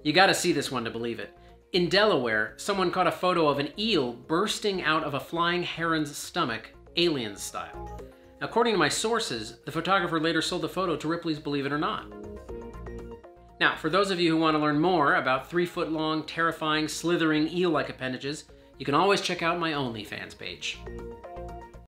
You gotta see this one to believe it. In Delaware, someone caught a photo of an eel bursting out of a flying heron's stomach, Aliens style. According to my sources, the photographer later sold the photo to Ripley's Believe It or Not. Now, for those of you who want to learn more about 3-foot-long, terrifying, slithering eel-like appendages, you can always check out my OnlyFans page.